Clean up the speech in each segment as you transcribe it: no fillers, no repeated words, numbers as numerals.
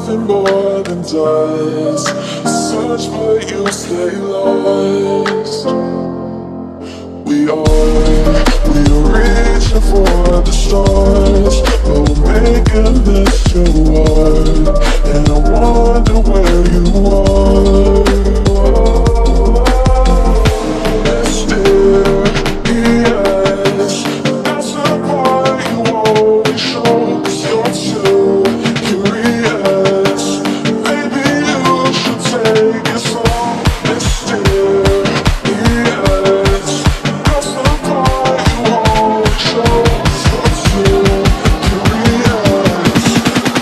nothing more than dust. Search but you stay lost. We are reaching for the stars, but we're making this too hard. And I wonder where you are. Mysterious, that's the part you always show. 'Cause you're too curious. Maybe you should take it slow. Mysterious, that's the part you always show. 'Cause you're too curious.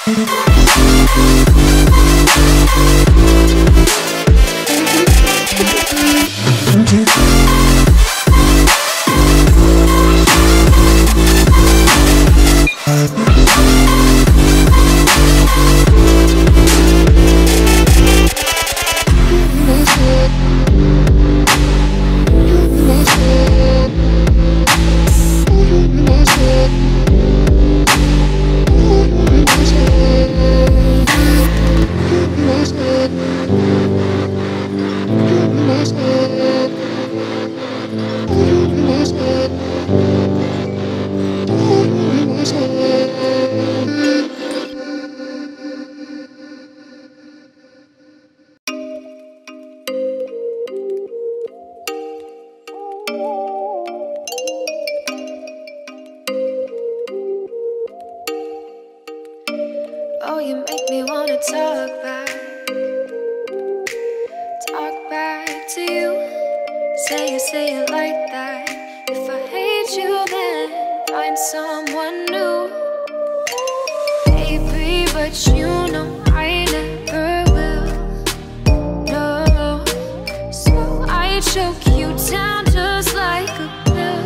Oh, you make me wanna talk back to you. Say it like that. If I hate you, then find someone new. Baby, but you know I never will. No, so I choke you down just like a pill.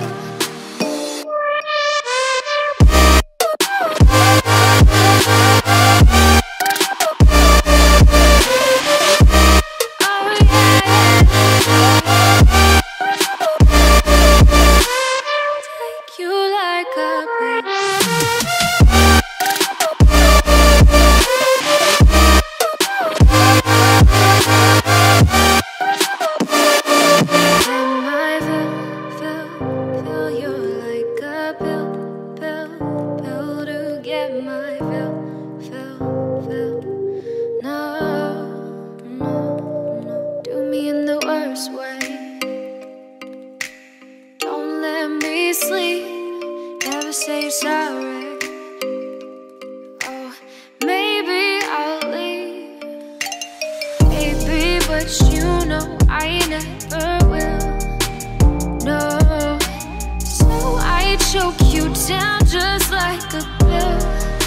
Say sorry. Oh, maybe I'll leave. Baby, but you know I never will. No, so I choke you down just like a pill.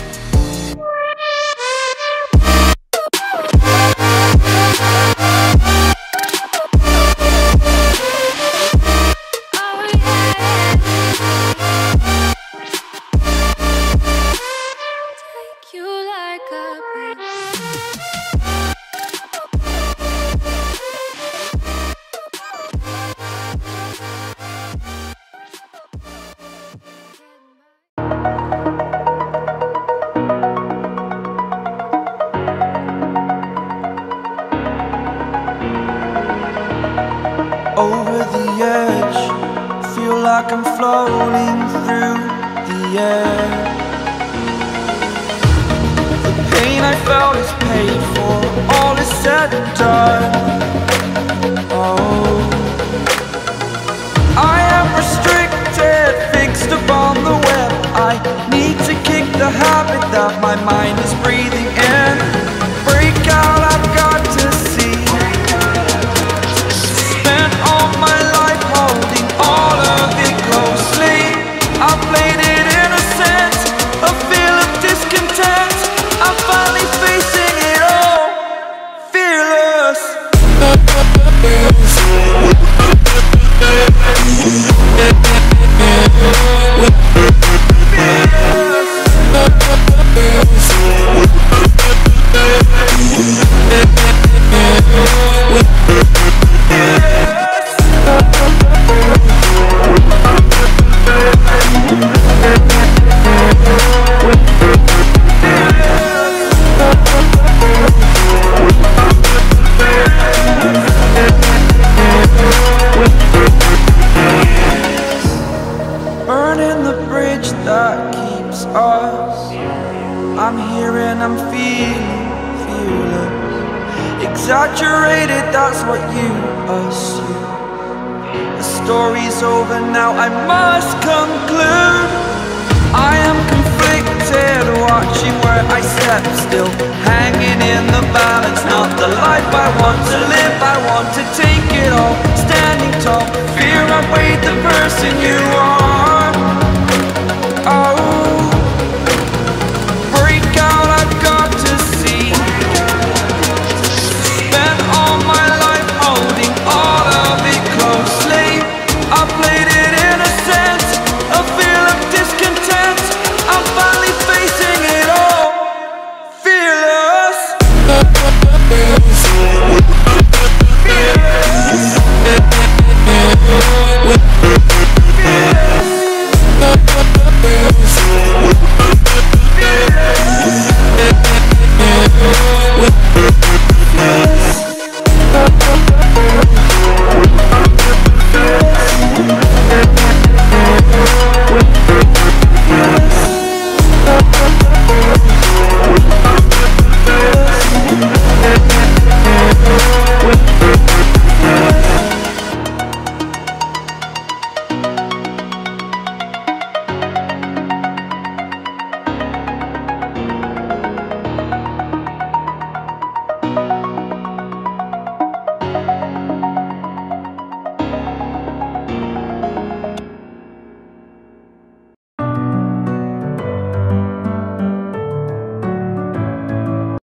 Over the edge, feel like I'm floating through the air. The pain I felt is paid for, all is said and done. Oh, I am restricted, fixed upon the web. I need to kick the habit that my mind is breathing in. Break out, I've got to see. Spent all my life holding all of it closely. I played it innocent, a feel of discontent. I'm finally facing it all, fearless. Burning the bridge that keeps us. I'm here and I'm feeling fearless. Exaggerated, that's what you assume. The story's over now, I must conclude. I am conflicted, watching where I step still, hanging in the balance. Not the life I want to live, I want to take it all. Standing tall, fear I weighed the person you are.